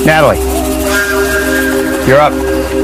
Natalie, you're up.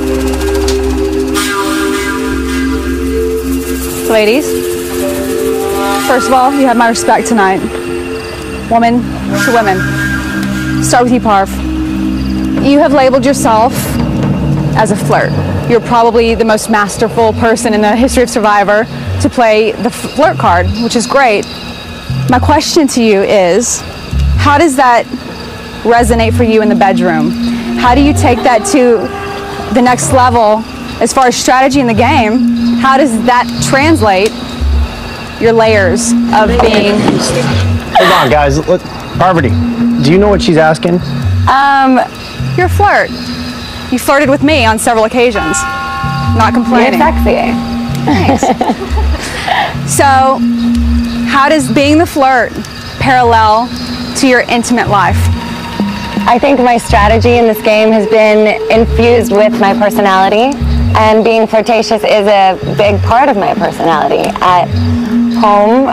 Ladies, first of all, you have my respect tonight. Woman to women. Start with you, Parv. You have labeled yourself as a flirt. You're probably the most masterful person in the history of Survivor to play the flirt card, which is great. My question to you is, how does that resonate for you in the bedroom? How do you take that to the next level as far as strategy in the game? How does that translate your layers of being... Hold on, guys. Look, Parvati, do you know what she's asking? You're a flirt. You flirted with me on several occasions. Not complaining. You're sexy. Thanks. So, how does being the flirt parallel to your intimate life? I think my strategy in this game has been infused with my personality, and being flirtatious is a big part of my personality. At home,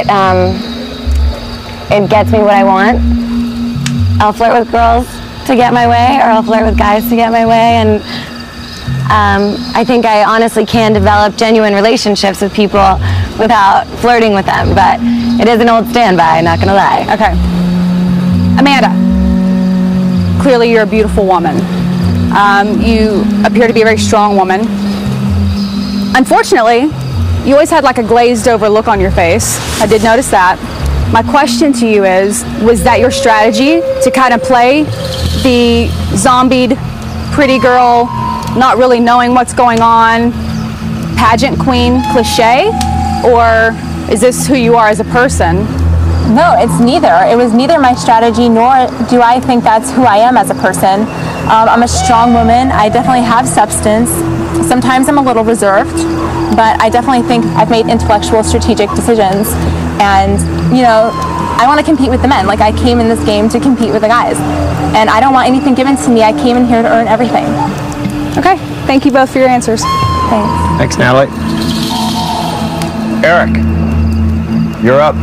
it gets me what I want. I'll flirt with girls to get my way, or I'll flirt with guys to get my way, and I think I honestly can develop genuine relationships with people without flirting with them, but it is an old standby, not gonna lie. Okay. Amanda, clearly you're a beautiful woman. You appear to be a very strong woman. Unfortunately, you always had like a glazed over look on your face. I did notice that. My question to you is, was that your strategy to kind of play the zombied pretty girl, not really knowing what's going on, pageant queen cliche, or is this who you are as a person? No, it's neither. It was neither my strategy, nor do I think that's who I am as a person. I'm a strong woman. I definitely have substance. Sometimes I'm a little reserved, but I definitely think I've made intellectual, strategic decisions. And, you know, I want to compete with the men. Like, I came in this game to compete with the guys. And I don't want anything given to me. I came in here to earn everything. Okay, thank you both for your answers. Thanks. Thanks, Natalie. Eric, you're up.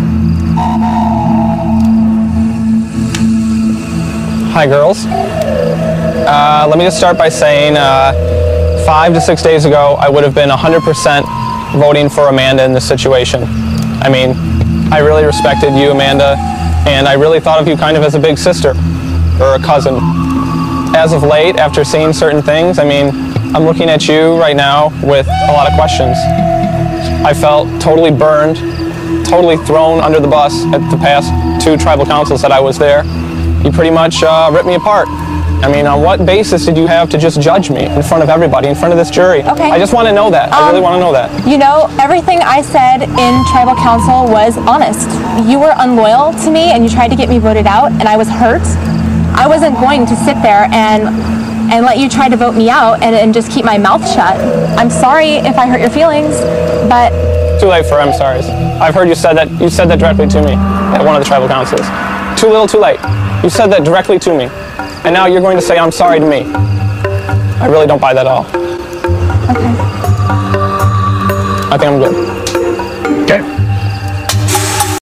Hi, girls. Let me just start by saying 5 to 6 days ago, I would have been 100% voting for Amanda in this situation. I mean, I really respected you, Amanda, and I really thought of you kind of as a big sister or a cousin. As of late, after seeing certain things, I mean, I'm looking at you right now with a lot of questions. I felt totally burned, totally thrown under the bus at the past 2 tribal councils that I was there. You pretty much ripped me apart. I mean, on what basis did you have to just judge me in front of everybody, in front of this jury? Okay. I just want to know that. I really want to know that. You know, everything I said in tribal council was honest. You were unloyal to me and you tried to get me voted out, and I was hurt. I wasn't going to sit there and let you try to vote me out and just keep my mouth shut. I'm sorry if I hurt your feelings, but... Too late for I'm sorry's. I've heard you said that directly to me at one of the tribal councils. Too little, too late. You said that directly to me. And now you're going to say I'm sorry to me. I really don't buy that at all. Okay. I think I'm good.